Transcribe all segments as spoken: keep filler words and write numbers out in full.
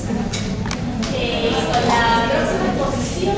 eh, con la próxima exposición,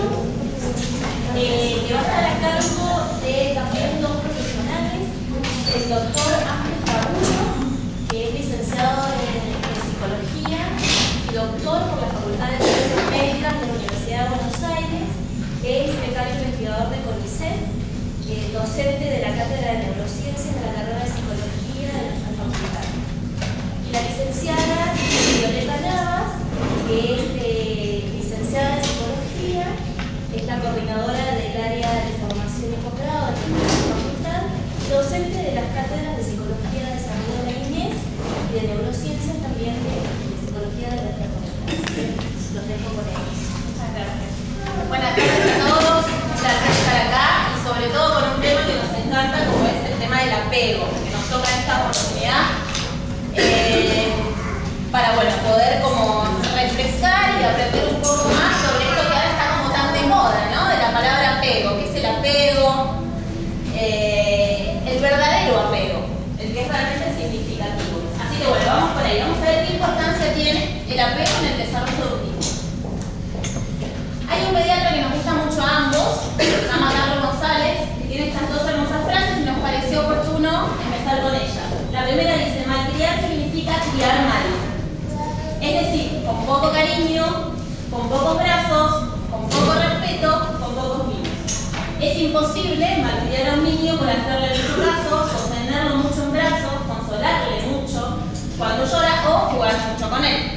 eh, que va a estar a cargo de también dos profesionales, el doctor Ángel Fabulo, que es licenciado en, en psicología y doctor por la Facultad de Ciencias Médicas de la Universidad de Buenos Aires, que es secretario investigador de CONICET, eh, docente de la Cátedra de Neurociencias de la carrera de Psicología de nuestra facultad. Y la licenciada Violeta Navas, que es eh, licenciada en Psicología, es la coordinadora del área de formación y posgrado de nuestra facultad, docente de las cátedras de Psicología de Desarrollo de la Niñez y de Neurociencias también de, de Psicología de nuestra facultad. Los dejo con ellos. Muchas gracias. Buenas tardes a todos, gracias por estar acá y sobre todo con un tema que nos encanta, como es el tema del apego, que nos toca esta oportunidad eh, para bueno, poder como refrescar y aprender un poco más sobre esto que ahora está como tan de moda, ¿no? De la palabra apego. ¿Qué es el apego? Eh, el verdadero apego, el que es realmente significativo. Así que bueno, vamos por ahí, vamos a ver qué importancia tiene el apego en el desarrollo de un niño. Hay un pediatra que nos gusta mucho a ambos, se llama Carlos González, que tiene estas dos hermosas frases y nos pareció oportuno empezar con ellas. La primera dice: malcriar significa criar mal. Es decir, con poco cariño, con pocos brazos, con poco respeto, con pocos mimos. Es imposible malcriar a un niño por hacerle mucho caso, sostenerlo mucho en brazos, consolarle mucho cuando llora o jugar mucho con él.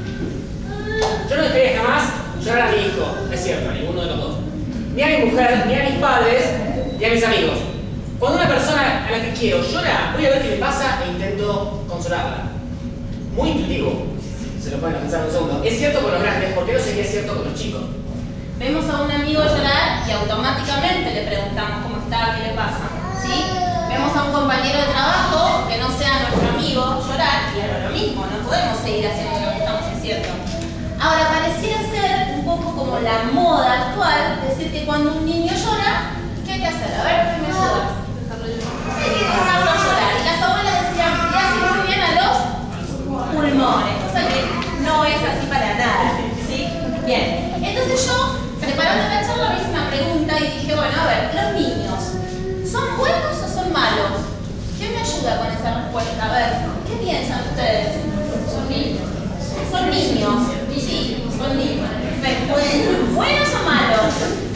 Yo no quería jamás llorar a mi hijo, es cierto, a ninguno de los dos. Ni a mi mujer, ni a mis padres, ni a mis amigos. Cuando una persona a la que quiero llora, voy a ver qué le pasa e intento consolarla. Muy intuitivo, se lo pueden pensar un segundo. Es cierto con los grandes, ¿por qué no sería cierto con los chicos? Vemos a un amigo llorar y automáticamente le preguntamos cómo está, qué le pasa, ¿sí? Vemos a un compañero de trabajo que no sea nuestro amigo llorar y haga lo mismo, no podemos seguir haciendo lo que estamos haciendo. Ahora, pareciera ser un poco como la moda actual decir que cuando un niño llora, ¿qué hay que hacer? A ver, ¿qué me ayudas? Hay que dejarlo llorar. Y las abuelas decían que hace muy bien a los pulmones, cosa que no es así para nada, ¿sí? Bien, entonces yo, preparando la charla, me hice una pregunta y dije, bueno, a ver, los niños, ¿son buenos o son malos? ¿Quién me ayuda con esa respuesta? A ver, ¿qué piensan ustedes? Son niños. Son niños. Sí, son niños. Perfecto. ¿Buenos o malos?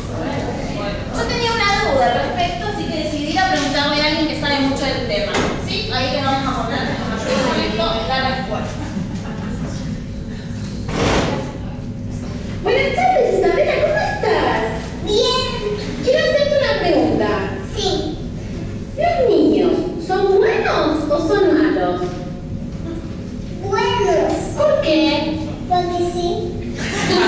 Yo tenía una duda al respecto, así que decidí ir a preguntarle a alguien que sabe mucho del tema. ¿Sí? Ahí que nos vamos a poner, que nos ayude con esto, es la respuesta. Buenas tardes, Isabela, ¿cómo estás? Bien. Quiero hacerte una pregunta. Sí. ¿Los niños son buenos o son malos? Buenos. ¿Por qué? Porque sí.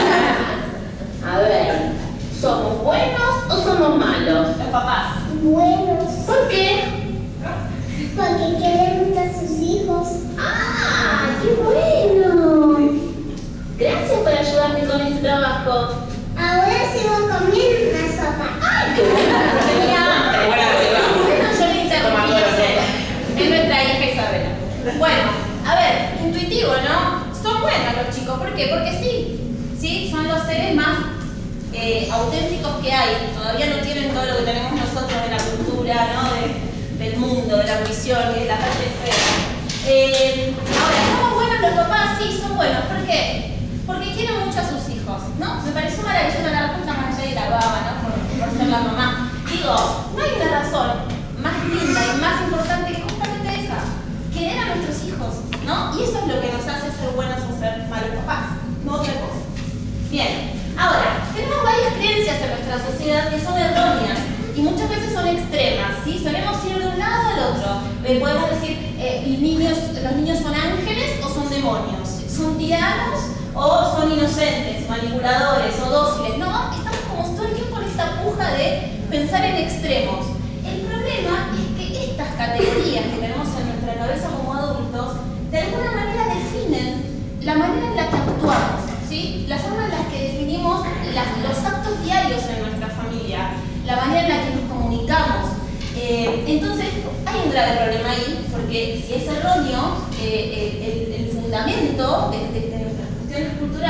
A ver, ¿somos buenos o somos malos? Los papás. Buenos. ¿Por qué? Porque quieren mucho a sus hijos. ¡Ah, qué bueno! Gracias por ayudarme con este trabajo. Ahora sigo comiendo una sopa. ¡Ay, qué buena! Tenía hambre. Bueno, yo le interrumpí a usted. Es nuestra hija Isabela. Bueno, a ver, intuitivo, ¿no? Son buenos los chicos. ¿Por qué? Porque sí. Sí, son los seres más eh, auténticos que hay. Todavía no tienen todo lo que tenemos nosotros de la cultura, ¿no? De, del mundo, de la ambición y de la parte fea. Eh, ahora, ¿somos buenos los papás? Sí, son buenos. ¿Por qué? Porque quieren mucho a sus hijos, ¿no? Me pareció maravillosa la respuesta más allá de la baba, ¿no? Por, por ser la mamá. Digo, no hay una razón más linda y más importante que justamente esa. Querer a nuestros hijos, ¿no? Y eso es lo que nos hace ser buenos o ser malos papás, no otra cosa. Bien, ahora, tenemos varias creencias en nuestra sociedad que son erróneas y muchas veces son extremas, ¿sí? Solemos ir de un lado al otro. Eh, podemos decir, eh, niños, ¿los niños son ángeles o son demonios? ¿Son tiranos o son inocentes, manipuladores o dóciles? No, estamos como todo el tiempo en esta puja de pensar en extremos. El problema es que estas categorías que tenemos en nuestra cabeza como adultos, de alguna manera definen la manera en la que actuamos, ¿sí? La forma en la que definimos las, los actos diarios en nuestra familia, la manera en la que nos comunicamos. Eh, entonces, hay un grave problema ahí, porque si es erróneo, eh, el, el, el fundamento de, de, de nuestras cuestiones culturales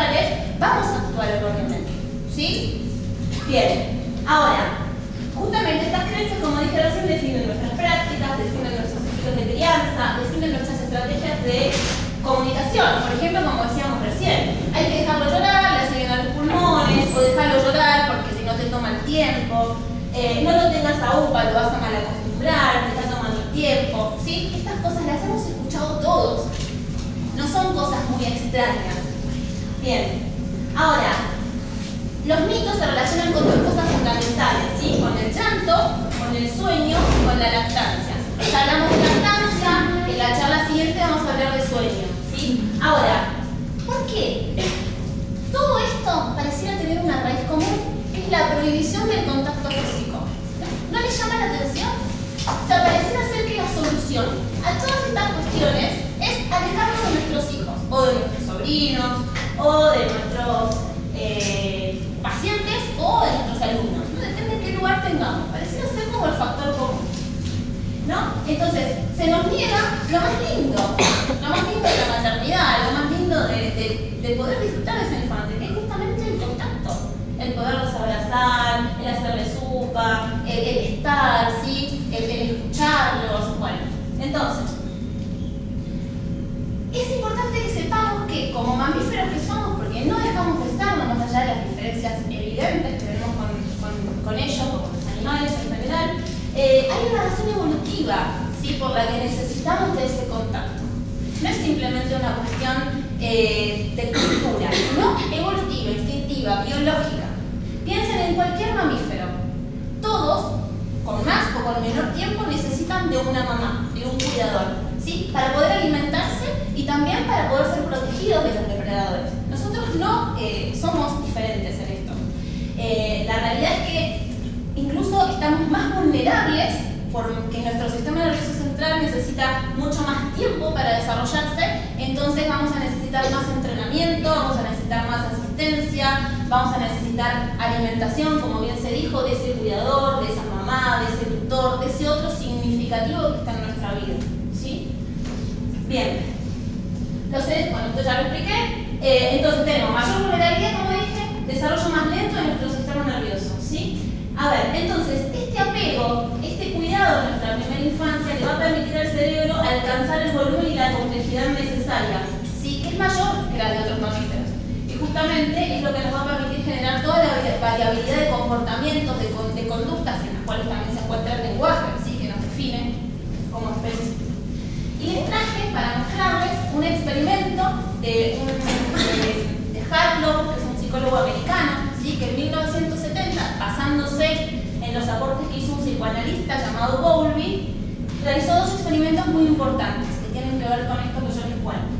Bien, ahora, justamente estas creencias, como dije recién, definen nuestras prácticas, definen nuestros estilos de crianza, definen nuestras estrategias de comunicación. Por ejemplo, como decíamos recién, hay que dejarlo llorar, le hace bien a los pulmones, o dejarlo llorar porque si no te toma el tiempo. Eh, no lo tengas a upa, lo vas a mal acostumbrar, te está tomando el tiempo. ¿Sí? Estas cosas las hemos escuchado todos. No son cosas muy extrañas. Bien, ahora, los mitos se relacionan con dos cosas fundamentales, ¿sí? Con el llanto, con el sueño y con la lactancia. Ya hablamos de lactancia, en la charla siguiente vamos a hablar de sueño, ¿sí? Ahora, ¿por qué? Todo esto pareciera tener una raíz común, que es la prohibición del contacto físico. ¿No, ¿No les llama la atención? O sea, pareciera ser que la solución a todas estas cuestiones es alejarnos de nuestros hijos, o de nuestros sobrinos, o de nuestros eh, pacientes, o de nuestros alumnos. ¿No? Depende de qué lugar tengamos. Pareciera ser como el factor común, ¿no? Entonces, se nos niega lo más lindo, lo más lindo de la maternidad, lo más lindo de, de, de poder disfrutar de ese infante, que es justamente el contacto, el poderlos abrazar, el hacerles upa, el, el estar, ¿sí? el, el escucharlos. Bueno, entonces, es importante que sepamos que como mamíferos que somos, porque no dejamos de estar, más allá de las diferencias evidentes que tenemos con, con, con ellos, o con los animales en general, eh, hay una razón evolutiva, ¿sí? por la que necesitamos de ese contacto. No es simplemente una cuestión eh, de cultura, sino evolutiva, instintiva, biológica. Piensen en cualquier mamífero. Todos, con más o con menor tiempo, necesitan de una mamá, de un cuidador, ¿sí? para poder alimentarse y también para poder ser protegidos de los depredadores. Nosotros no eh, somos diferentes en esto. Eh, la realidad es que incluso estamos más vulnerables porque nuestro sistema nervioso central necesita mucho más tiempo para desarrollarse, entonces vamos a necesitar más entrenamiento, vamos a necesitar más asistencia, vamos a necesitar alimentación, como bien se dijo, de ese cuidador, de esa mamá, de ese tutor, de ese otro significativo que está en nuestra vida, ¿sí? Bien, entonces, bueno, esto ya lo expliqué, eh, entonces tenemos mayor vulnerabilidad, como dije, desarrollo más lento de nuestro sistema nervioso, ¿sí? A ver, entonces, este apego, este cuidado de nuestra primera infancia le va a permitir al cerebro alcanzar el volumen y la complejidad necesaria, ¿sí? que es mayor que la de otros mamíferos. Y justamente es lo que nos va a permitir generar toda la variabilidad de comportamientos, de, con, de conductas, en las cuales también se encuentra el lenguaje, ¿sí? que nos define como especie. Y les traje para mostrarles un experimento de, un, de, de Harlow, que es un psicólogo americano, ¿sí? que en mil novecientos setenta, basándose en los aportes que hizo un psicoanalista llamado Bowlby, realizó dos experimentos muy importantes que tienen que ver con esto que yo les cuento.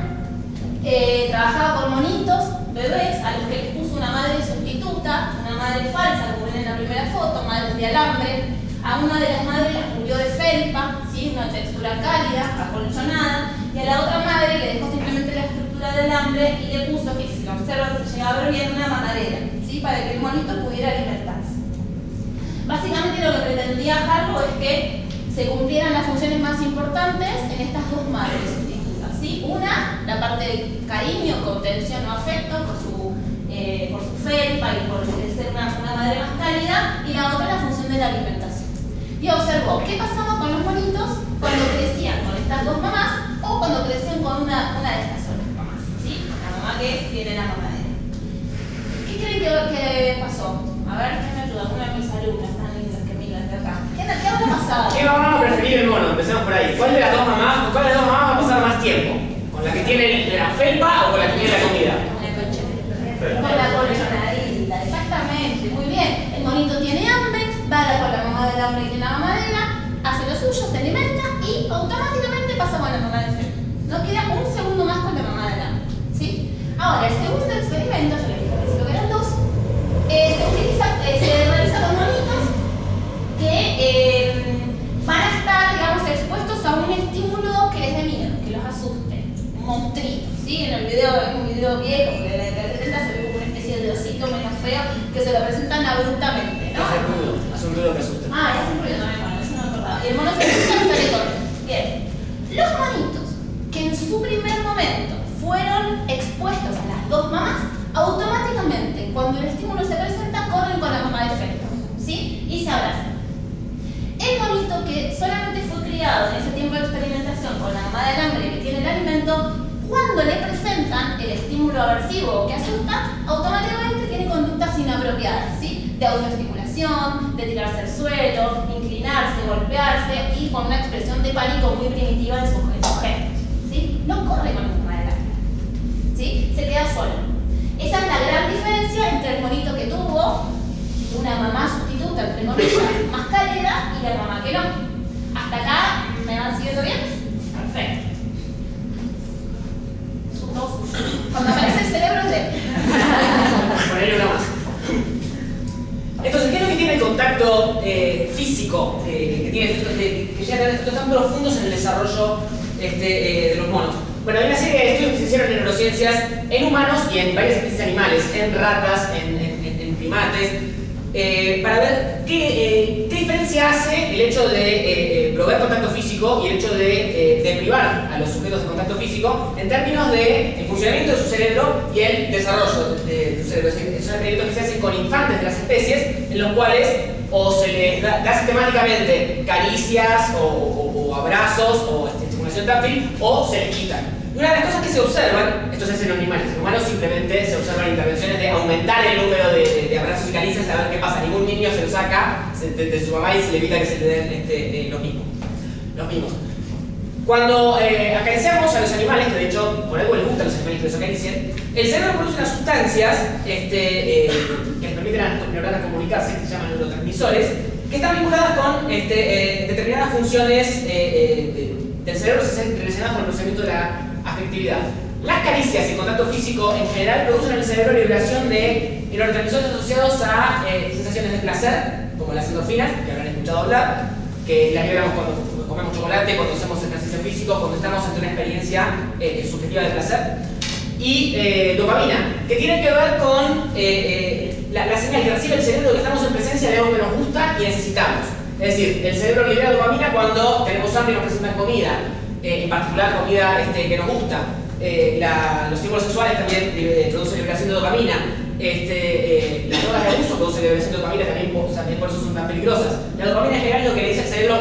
Eh, trabajaba con monitos, bebés, a los que les puso una madre sustituta, una madre falsa, como ven en la primera foto, madres de alambre. A una de las madres las cubrió de felpa, ¿sí? una textura cálida, acolchonada, y a la otra madre le dejó simplemente la estructura del alambre y le puso, que si lo observan se llegaba a ver bien, una mamadera, ¿sí? para que el monito pudiera alimentarse. Básicamente lo que pretendía Harlow es que se cumplieran las funciones más importantes en estas dos madres sustitutas, ¿sí? Una, la parte de cariño, contención o afecto por su, eh, por su felpa y por ser una, una madre más cálida, y la otra la función de la alimentación. Y observó qué pasaba con los monitos cuando crecían con estas dos mamás o cuando crecían con una, una de estas solas mamás, ¿sí? La mamá que tiene la mamadera. ¿Qué creen que, que pasó? A ver, ¿quién me ayuda? Una de mis alumnas tan lindas que miran de acá. ¿Qué, ¿Qué habrá pasado? ¿Qué mamá va a preferir el mono? Empecemos por ahí. ¿Cuál de las dos mamás, con cuál de las dos mamás va a pasar más tiempo? ¿Con la que tiene la felpa o con la que tiene la comida? Con la colchonadita. Con la colchonadita, exactamente. Muy bien. El monito tiene hambre, va con la mamá del hambre y tiene la mamadera, hace lo suyo, se alimenta y automáticamente pasa con la mamá del felpa. No queda un segundo más con la mamá del hambre, ¿sí? Ahora, el segundo experimento, yo les dije al principio que eran dos, eh, se, utiliza, eh, se realiza con monitos que eh, van a estar, digamos, expuestos a un estímulo que les dé miedo, que los asuste, un monstruito, ¿sí? En el video, en un video viejo de la década de setenta se ve como una especie de osito menos feo que se lo presentan abruptamente, ¿no? Hace ruido, hace un ruido que asusta. Ah, hace un ruido también, bueno, eso no me acordaba. Y el mono se asusta y sale corriendo. Bien, los monitos que en su primer momento fueron expuestos a las dos mamás, automáticamente, cuando el estímulo se presenta, corren con la mamá abrazan. El monito que solamente fue criado en ese tiempo de experimentación con la mamá del hambre que tiene el alimento, cuando le presentan el estímulo aversivo que asusta, automáticamente tiene conductas inapropiadas, ¿sí? De autoestimulación, de tirarse al suelo, inclinarse, golpearse y con una expresión de pánico muy primitiva en sus, en sus gestos, ¿sí? No corre con la mamá del hambre, ¿sí? Se queda solo. Esa es la gran diferencia entre el monito que tuvo una mamá sustituta, entre comillas, más cálida y la mamá que no. ¿Hasta acá me van siguiendo bien? Perfecto. Cuando aparece el cerebro es de él. Ponerle una más. Entonces, ¿qué es lo que tiene el contacto eh, físico eh, que tiene que, que llega a efectos tan profundos en el desarrollo este, eh, de los monos? Bueno, hay una serie de estudios que se hicieron en neurociencias en humanos y en varias especies animales, en ratas, en, en, en primates, eh, para ver qué, eh, qué diferencia hace el hecho de eh, eh, proveer contacto físico y el hecho de, eh, de privar a los sujetos de contacto físico en términos de el funcionamiento de su cerebro y el desarrollo de, de su cerebro. Es decir, son experimentos que se hacen con infantes de las especies en los cuales o se les da, da sistemáticamente caricias o, o, o abrazos o este, estimulación táctil o se les quitan. Y una de las cosas que se observan, esto se hace en animales, en humanos simplemente se observan intervenciones de aumentar el número de, de, de abrazos y caricias a ver qué pasa. Ningún niño se lo saca de, de su mamá y se le evita que se le den este, eh, los mismos. Los mismos. Cuando eh, acariciamos a los animales, que de hecho por algo les gustan los animales que los acaricien, el cerebro produce unas sustancias este, eh, que les permiten a las neuronas comunicarse, que se llaman neurotransmisores, que están vinculadas con este, eh, determinadas funciones eh, eh, del cerebro relacionadas con el procesamiento de la afectividad. Las caricias y el contacto físico en general producen en el cerebro liberación de neurotransmisores asociados a eh, sensaciones de placer, como las endorfinas, que habrán escuchado hablar, que las liberamos cuando comemos chocolate, cuando hacemos ejercicio físico, cuando estamos ante una experiencia eh, subjetiva de placer. Y eh, dopamina, que tiene que ver con eh, eh, la, la señal que recibe el cerebro de que estamos en presencia de algo que nos gusta y necesitamos. Es decir, el cerebro libera dopamina cuando tenemos hambre y nos presentan comida, eh, en particular comida este, que nos gusta. Eh, la, los estímulos sexuales también eh, producen liberación de dopamina. Este, eh, las drogas de abuso producen liberación de dopamina, también, o sea, por eso son tan peligrosas. La dopamina en general es lo que le dice al cerebro,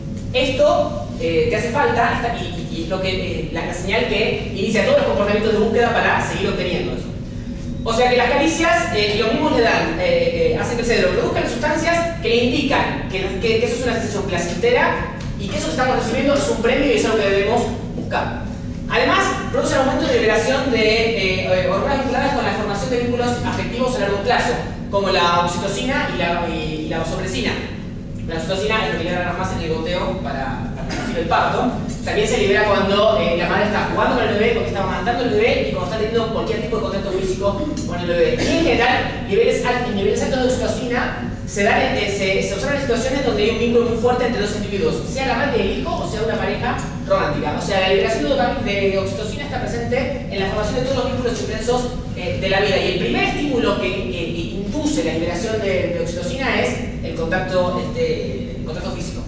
esto eh, te hace falta, esta, y, y es lo que, eh, la, la señal que inicia todos los comportamientos de búsqueda para seguir obteniendo eso. O sea que las caricias eh, y lo mismo le dan, eh, eh, hacen que el cerebro produzca sustancias que le indican que, que, que eso es una sensación placentera y que eso que estamos recibiendo es un premio y es algo que debemos buscar. Además, produce un aumento de liberación de eh, hormonas vinculadas con la formación de vínculos afectivos a largo plazo, como la oxitocina y la, y, y la vasopresina. La oxitocina es lo que libera más en el goteo para, para producir el parto. También se libera cuando eh, la madre está jugando con el bebé, porque está amamantando el bebé y cuando está teniendo cualquier tipo de contacto físico con el bebé. Y en general, niveles, altos, niveles altos de oxitocina se, dan, eh, se, se observan en situaciones donde hay un vínculo muy fuerte entre dos individuos, sea la madre y el hijo o sea una pareja romántica. O sea, la liberación de, de oxitocina está presente en la formación de todos los vínculos intensos eh, de la vida. Y el primer estímulo que, que, que induce la liberación de, de oxitocina es el contacto, este, el contacto físico.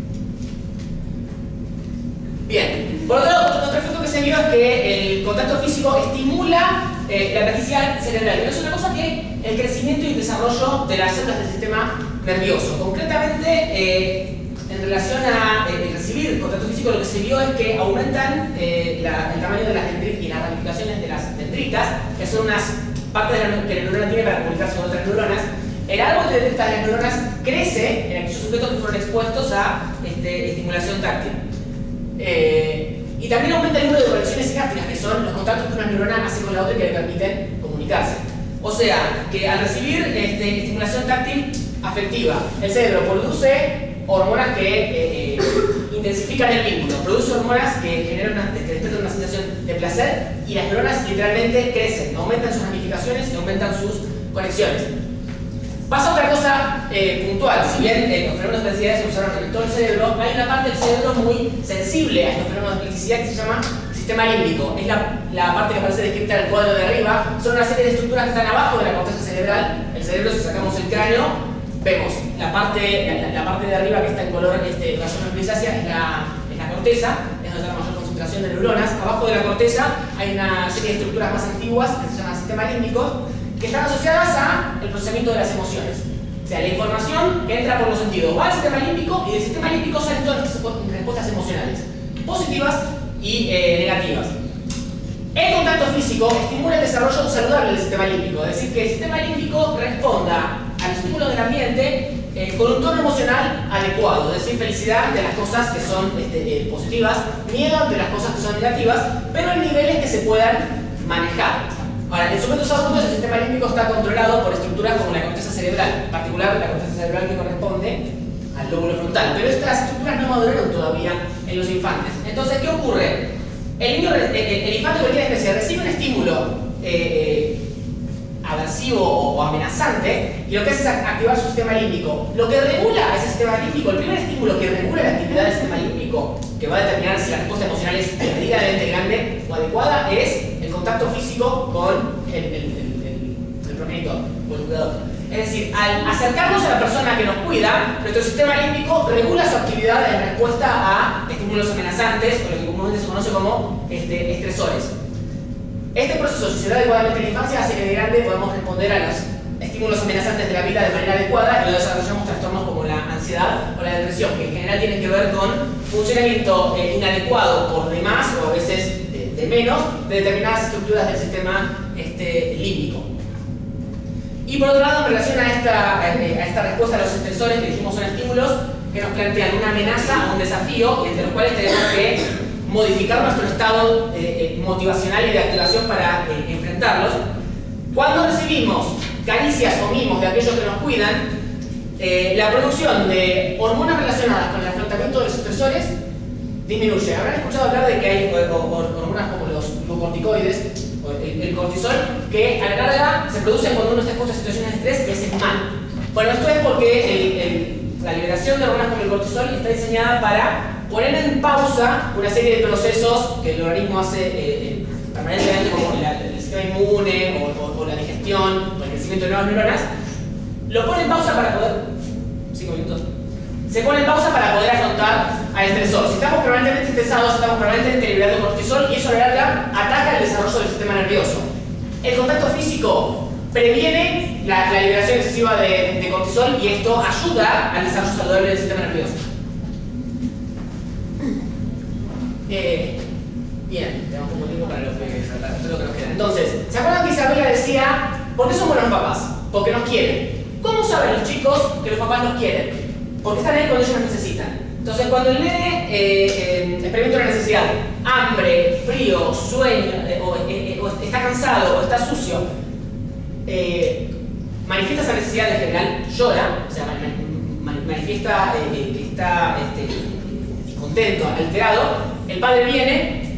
Bien, por otro lado, otro efecto que se vio es que el contacto físico estimula eh, la plasticidad cerebral, pero es una cosa que el crecimiento y el desarrollo de las células del sistema nervioso. Concretamente, eh, en relación a eh, recibir contacto físico, lo que se vio es que aumentan eh, la, el tamaño de las dendritas y las ramificaciones de las dendritas, que son unas partes de la, que la neurona tiene para comunicarse con otras neuronas. El árbol de dendritas de las neuronas crece en aquellos sujetos que fueron expuestos a este, estimulación táctil. Eh, y también aumenta el número de conexiones sinápticas, que son los contactos que una neurona hace con la otra y que le permiten comunicarse. O sea, que al recibir este, estimulación táctil afectiva, el cerebro produce hormonas que eh, eh, intensifican el vínculo, produce hormonas que generan una, que despiertan una sensación de placer y las neuronas literalmente crecen, aumentan sus ramificaciones y aumentan sus conexiones. Pasa otra cosa eh, puntual, si bien eh, los fenómenos de plasticidad se observan en todo el cerebro, hay una parte del cerebro muy sensible a estos fenómenos de plasticidad que se llama sistema límbico. Es la, la parte que aparece descrita en el cuadro de arriba. Son una serie de estructuras que están abajo de la corteza cerebral. El cerebro, si sacamos el cráneo, vemos la parte, la, la parte de arriba que está en color este, rayón grisácea es la, es la corteza, es donde está la mayor concentración de neuronas. Abajo de la corteza hay una serie de estructuras más antiguas que se llaman sistema límbico, que están asociadas al procesamiento de las emociones. O sea, la información que entra por los sentidos va al sistema límbico y del sistema límbico salen todas las respuestas emocionales, positivas y eh, negativas. El contacto físico estimula el desarrollo saludable del sistema límbico, es decir, que el sistema límbico responda al estímulo del ambiente eh, con un tono emocional adecuado, es decir, felicidad de las cosas que son este, eh, positivas, miedo de las cosas que son negativas, pero en niveles que se puedan manejar. Ahora, en sujetos adultos el sistema límbico está controlado por estructuras como la corteza cerebral, en particular la corteza cerebral que corresponde al lóbulo frontal, pero estas estructuras no maduraron todavía en los infantes. Entonces, ¿qué ocurre? El, niño, el, el infante de cualquier especie recibe un estímulo eh, aversivo o, o amenazante y lo que hace es activar su sistema límbico. Lo que regula ese sistema límbico, el primer estímulo que regula la actividad del sistema límbico, que va a determinar si la respuesta emocional es medianamente grande o adecuada, es el contacto físico con el, el, el, el, el progenitor o el cuidador. Es decir, al acercarnos a la persona que nos cuida, nuestro sistema límbico regula su actividad en respuesta a estímulos amenazantes, o lo que comúnmente se conoce como este, estresores. Este proceso, si se da adecuadamente en la infancia, hace que de grande podamos responder a los estímulos amenazantes de la vida de manera adecuada y luego desarrollamos trastornos como la ansiedad o la depresión, que en general tienen que ver con funcionamiento eh, inadecuado por demás o a veces de, de menos de determinadas estructuras del sistema este, límbico. Y por otro lado, en relación a esta, a esta respuesta a los estresores que dijimos son estímulos que nos plantean una amenaza o un desafío y entre los cuales tenemos que modificar nuestro estado eh, motivacional y de activación para eh, enfrentarlos. Cuando recibimos caricias o mimos de aquellos que nos cuidan, eh, la producción de hormonas relacionadas con el afrontamiento de los estresores disminuye. Habrán escuchado hablar de que hay hormonas como los glucocorticoides, el, el cortisol, que a la larga se producen cuando uno está expuesto a situaciones de estrés y hacen mal. Bueno, esto es porque el, el, la liberación de hormonas como el cortisol está diseñada para poner en pausa una serie de procesos que el organismo hace eh, eh, permanentemente, como la, el sistema inmune o, o, o la digestión o el crecimiento de nuevas neuronas. Lo pone en pausa para poder... cinco minutos. Se pone en pausa para poder afrontar al estresor. Si estamos permanentemente estresados, estamos permanentemente liberando cortisol y eso a la larga ataca el desarrollo del sistema nervioso. El contacto físico previene la, la liberación excesiva de, de cortisol y esto ayuda al desarrollo saludable del sistema nervioso. Eh, bien, tenemos poco tiempo para lo que, para lo que nos queda. Entonces, ¿se acuerdan que Isabela decía ¿por qué son buenos papás? Porque nos quieren. ¿Cómo saben los chicos que los papás nos quieren? Porque están ahí cuando ellos nos necesitan. Entonces, cuando el nene eh, eh, experimenta una necesidad, hambre, frío, sueño, eh, o, eh, o está cansado, o está sucio, eh, manifiesta esa necesidad en general, llora, o sea, man, manifiesta eh, que está este, descontento, alterado, el padre viene,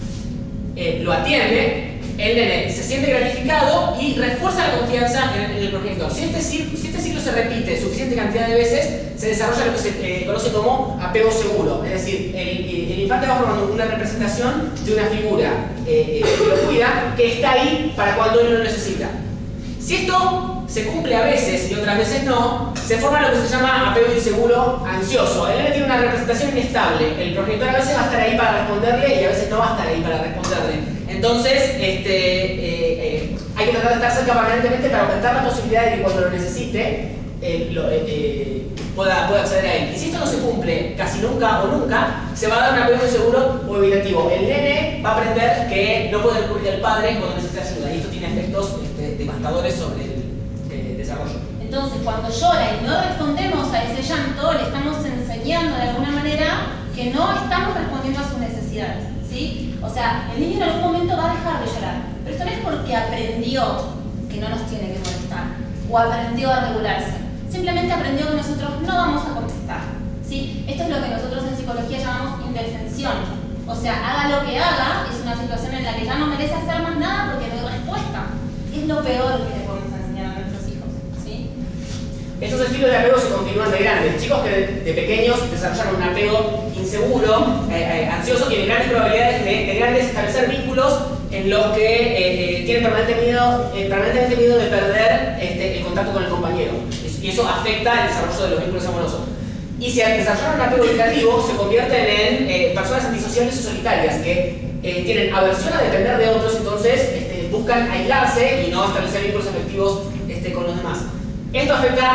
eh, lo atiende, el nene se siente gratificado y refuerza la confianza en el, en el progenitor. Si este, si este ciclo se repite suficiente cantidad de veces, se desarrolla lo que se eh, conoce como apego seguro. Es decir, el, el, el infante va formando una representación de una figura eh, eh, que lo cuida, que está ahí para cuando él lo necesita. Si esto se cumple a veces y otras veces no, se forma lo que se llama apego inseguro ansioso. El nene tiene una representación inestable. El progenitor a veces va a estar ahí para responderle y a veces no va a estar ahí para responderle. Entonces, este, eh, eh, hay que tratar de estar cerca permanentemente para aumentar la posibilidad de que cuando lo necesite eh, lo, eh, eh, pueda, pueda acceder a él. Y si esto no se cumple casi nunca o nunca, se va a dar un apego inseguro o evitativo. El nene va a aprender que no puede recurrir al padre cuando necesita ayuda y esto tiene efectos este, devastadores sobre el eh, desarrollo. Entonces, cuando llora y no respondemos a ese llanto, le estamos enseñando de alguna manera que no estamos respondiendo a sus necesidades, ¿sí? O sea, el niño en algún momento va a dejar de llorar, pero esto no es porque aprendió que no nos tiene que molestar o aprendió a regularse. Simplemente aprendió que nosotros no vamos a contestar, ¿sí? Esto es lo que nosotros en psicología llamamos indefensión. O sea, haga lo que haga, es una situación en la que ya no merece hacer más nada porque no hay respuesta. Es lo peor que le podemos enseñar a nuestros hijos, ¿sí? Estos estilos de apego se continúan de grandes. Chicos que de, de pequeños desarrollan un apego inseguro, eh, eh, ansioso, tienen grandes probabilidades de, de grandes establecer vínculos en los que eh, eh, tienen permanente miedo, eh, permanentemente miedo de perder este, el contacto con el compañero. Y eso afecta el desarrollo de los vínculos amorosos. Y si al desarrollar un apego negativo, se convierten en eh, personas antisociales y solitarias que eh, tienen aversión a depender de otros, entonces este, buscan aislarse y no establecer vínculos afectivos este, con los demás. Esto afecta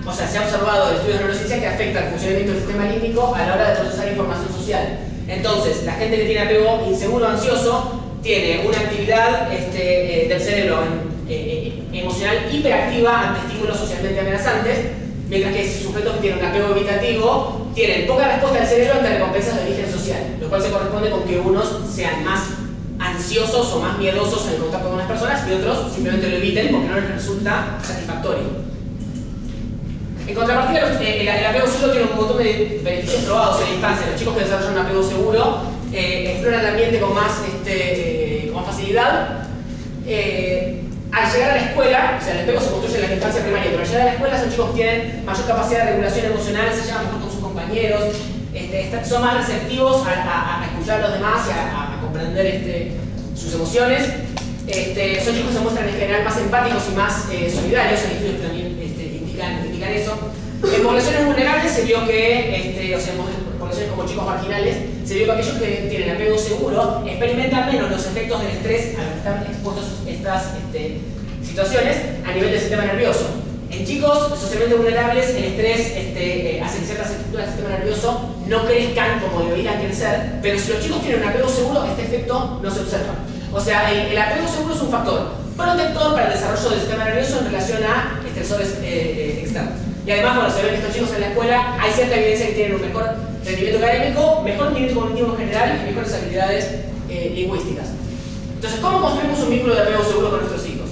O sea, se ha observado en estudios de neurociencia que afecta el funcionamiento del sistema límbico a la hora de procesar información social. Entonces, la gente que tiene apego inseguro o ansioso tiene una actividad este, eh, del cerebro eh, eh, emocional hiperactiva ante estímulos socialmente amenazantes, mientras que sujetos que tienen un apego evitativo tienen poca respuesta del cerebro ante recompensas de origen social, lo cual se corresponde con que unos sean más ansiosos o más miedosos en el contacto con las personas y otros simplemente lo eviten porque no les resulta satisfactorio. En contrapartida, el, el apego seguro tiene un montón de beneficios probados en la infancia. Los chicos que desarrollan un apego seguro eh, exploran el ambiente con más, este, eh, con más facilidad. Eh, al llegar a la escuela, o sea, el apego se construye en la infancia primaria, pero al llegar a la escuela son chicos que tienen mayor capacidad de regulación emocional, se llevan mejor con sus compañeros, este, son más receptivos a, a, a escuchar a los demás y a, a comprender este, sus emociones. Este, son chicos que se muestran en general más empáticos y más eh, solidarios, en estudios que también este, indican, indican eso. En poblaciones vulnerables se vio que, este, o sea, en poblaciones como chicos marginales, se vio que aquellos que tienen apego seguro experimentan menos los efectos del estrés a los que están expuestos estas este, situaciones a nivel del sistema nervioso. En chicos socialmente vulnerables, el estrés este, eh, hace que ciertas estructuras del sistema nervioso no crezcan como deberían crecer, pero si los chicos tienen un apego seguro, este efecto no se observa. O sea, el, el apego seguro es un factor protector para el desarrollo del sistema nervioso en relación a estresores eh, eh, externos. Y además, bueno, se ve que estos chicos en la escuela hay cierta evidencia que tienen un mejor rendimiento académico, mejor rendimiento cognitivo en general y mejores habilidades eh, lingüísticas. Entonces, ¿cómo construimos un vínculo de apego seguro con nuestros hijos?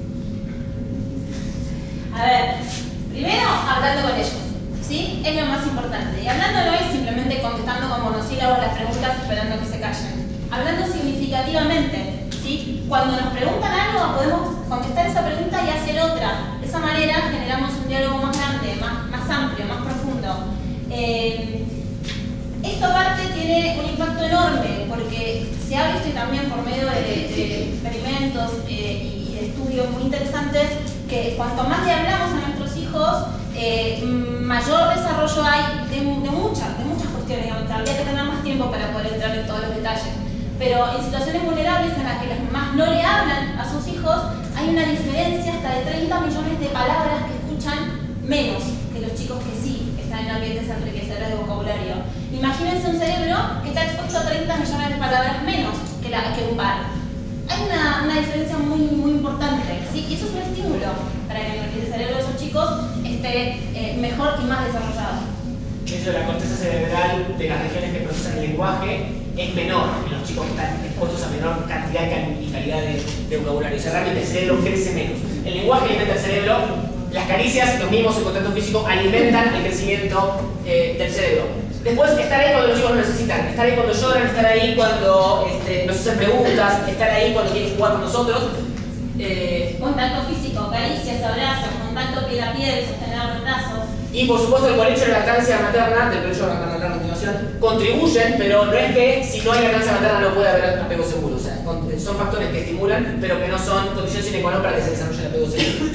A ver, primero hablando con ellos, ¿sí? Es lo más importante. Y hablando no es simplemente contestando con monosílabos las preguntas esperando que se callen. Hablando significativamente, ¿sí? Cuando nos preguntan algo, podemos contestar esa pregunta y hacer otra. De esa manera generamos un diálogo más grande, más, más amplio, más profundo. Eh, esto aparte tiene un impacto enorme, porque se ha visto y también por medio de, de experimentos eh, y de estudios muy interesantes, que cuanto más le hablamos a nuestros hijos, eh, mayor desarrollo hay de, de muchas, de muchas cuestiones. Habría que tener más tiempo para poder entrar en todos los detalles. Pero en situaciones vulnerables en las que las mamás no le hablan a sus hijos, hay una diferencia hasta de treinta millones de palabras que escuchan menos que los chicos que sí están en ambientes enriquecedores de vocabulario. Imagínense un cerebro que está expuesto a treinta millones de palabras menos que, la, que un par. Hay una, una diferencia muy, muy importante, ¿sí? Y eso es un estímulo para que el cerebro de esos chicos esté eh, mejor y más desarrollado. De hecho, la corteza cerebral de las regiones que procesan el lenguaje es menor en los chicos que están expuestos a menor cantidad y calidad de, de vocabulario. O sea, realmente el cerebro crece menos. El lenguaje alimenta el cerebro, las caricias, los mimos, el contacto físico alimentan el crecimiento eh, del cerebro. Después, estar ahí cuando los chicos lo necesitan, estar ahí cuando lloran, estar ahí cuando este, nos hacen preguntas, estar ahí cuando quieren jugar con nosotros. Eh, contacto físico, caricias, abrazos, contacto piel a piel, sostener los brazos. Y por supuesto el colecho de lactancia materna, del colecho de lactancia materna a continuación, contribuyen, pero no es que si no hay lactancia materna no puede haber apego seguro. O sea, son factores que estimulan, pero que no son condiciones sine qua non para que se desarrolle el apego seguro.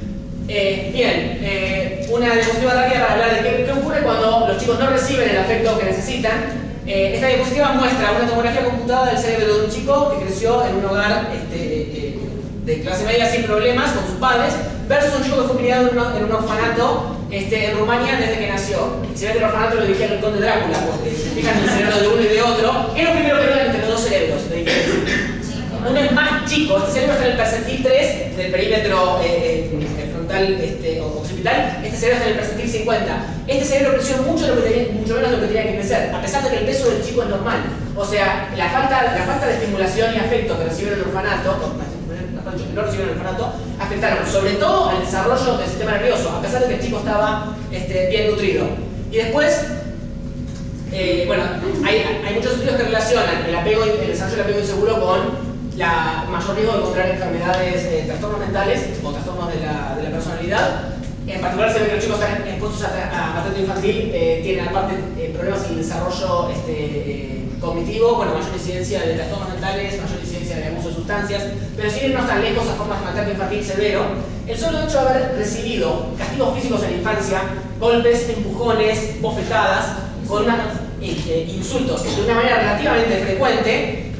Eh, bien, eh, una diapositiva rápida para hablar de qué, qué ocurre cuando los chicos no reciben el afecto que necesitan. Eh, esta diapositiva muestra una tomografía computada del cerebro de un chico que creció en un hogar este, eh, de clase media sin problemas con sus padres, versus un chico que fue criado en, una, en un orfanato este, en Rumania desde que nació. Y se ve que el orfanato lo dirigía el conde Drácula, porque se fijan en el cerebro de uno y de otro. ¿Qué es lo primero que notan entre los dos cerebros de diferencia? Uno es más chico, este cerebro está en el percentil tres del perímetro eh, eh, frontal este, o occipital, este cerebro está en el percentil cincuenta. Este cerebro creció mucho, lo que tenía, mucho menos de lo que tenía que crecer, a pesar de que el peso del chico es normal. O sea, la falta, la falta de estimulación y afecto que recibió en el orfanato, que no recibieron el orfanato, afectaron sobre todo al desarrollo del sistema nervioso, a pesar de que el chico estaba este, bien nutrido. Y después, eh, bueno, hay, hay muchos estudios que relacionan el, apego, el desarrollo del apego inseguro con la mayor riesgo de contraer enfermedades, eh, trastornos mentales o trastornos de la, de la personalidad. En particular se ve que los chicos están expuestos a, a maltrato infantil, eh, tienen aparte eh, problemas en el desarrollo este, eh, cognitivo, bueno, mayor incidencia de trastornos mentales, mayor incidencia de abuso de sustancias, pero sin irnos tan lejos a formas de maltrato infantil severo, el solo hecho de haber recibido castigos físicos en la infancia, golpes, empujones, bofetadas, con una, eh, insultos de una manera relativamente frecuente,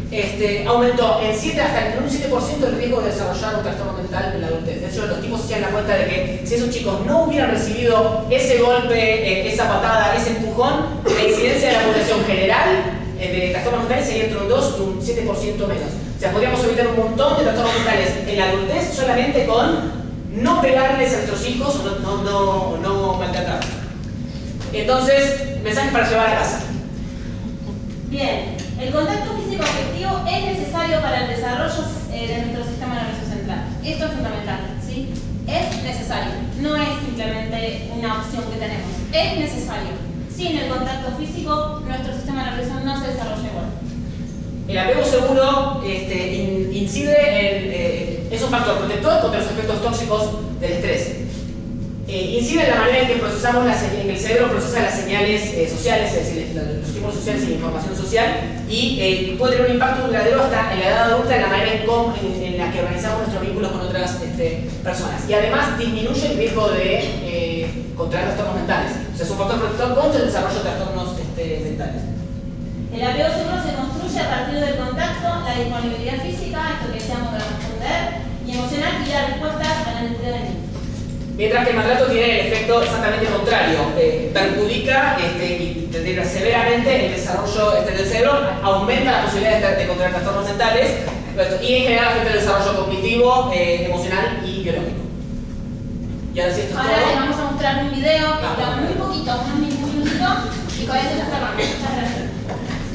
este, aumentó en siete, hasta en un siete por ciento el riesgo de desarrollar un trastorno mental en la adultez. De hecho, los tipos se dan la cuenta de que si esos chicos no hubieran recibido ese golpe, eh, esa patada, ese empujón, la incidencia de la población general eh, de trastornos mentales sería entre un dos y un siete por ciento menos. O sea, podríamos evitar un montón de trastornos mentales en la adultez solamente con no pegarles a nuestros hijos o no, no, no, no maltratarlos. Entonces, mensaje para llevar a casa. Bien, el contacto físico afectivo es necesario para el desarrollo eh, de nuestro sistema nervioso central. Esto es fundamental, ¿sí? Es necesario, no es simplemente una opción que tenemos, es necesario. Sin el contacto físico, nuestro sistema nervioso no se desarrolla igual. El apego seguro este, in, incide en, eh, es un factor protector contra los efectos tóxicos del estrés. Eh, incide en la manera en que procesamos las, en que el cerebro procesa las señales eh, sociales, es decir, los estímulos sociales y la información social, y eh, puede tener un impacto duradero hasta en la edad adulta en la manera en, cómo, en, en la que organizamos nuestros vínculos con otras este, personas. Y además disminuye el riesgo de eh, contraer trastornos mentales. O sea, es un factor protector contra el desarrollo de trastornos este, mentales. El apego seguro se construye a partir del contacto, la disponibilidad física, esto que decíamos de responder, y emocional y dar respuestas a la necesidad del niño. Mientras que el maltrato tiene el efecto exactamente contrario, eh, perjudica este, y deteriora severamente el desarrollo este, del cerebro, aumenta la posibilidad de, de contraer trastornos mentales y en general afecta el desarrollo cognitivo, eh, emocional y biológico. Y ahora sí, esto es Ahora todo. les vamos a mostrar un video que Ah, dura muy poquito, unos minutitos, y con eso ya cerramos. Muchas gracias.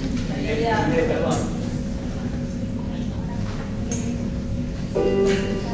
Eh, Perdón.